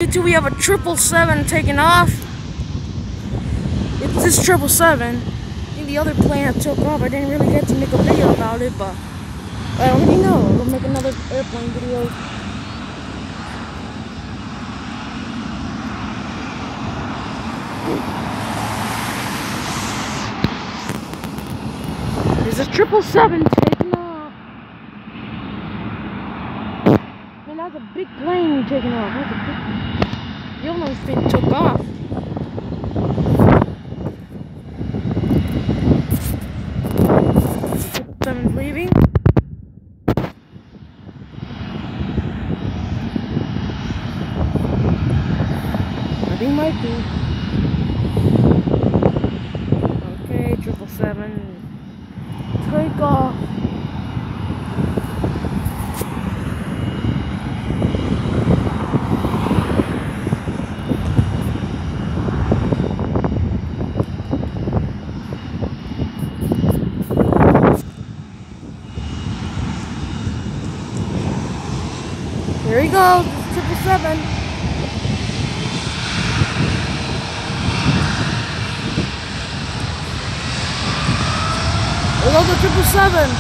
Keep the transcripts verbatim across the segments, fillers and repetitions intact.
Two, we have a triple seven taking off. It's this triple seven. I think the other plane had took off. I didn't really get to make a video about it, but I already know. We'll make another airplane video. There's a triple seven taking off. Man, that's a big plane taking off. That's a big. You almost been took off. Seven's leaving. I think might be. Okay, triple seven. Take off. Here he goes, triple seven. There goes the triple seven.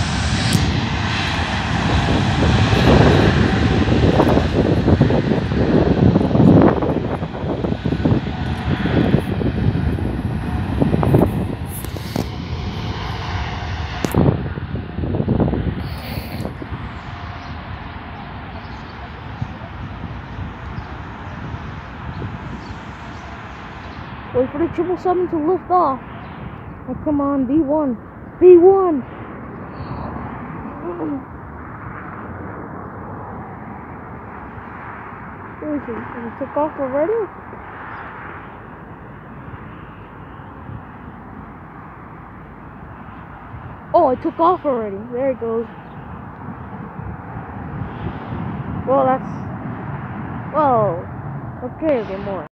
Wait for the triple seven to lift off. Oh, come on, B one. B one! Where is he? He took off already? Oh, it took off already. There it goes. Well, that's... Well... Okay, okay, more.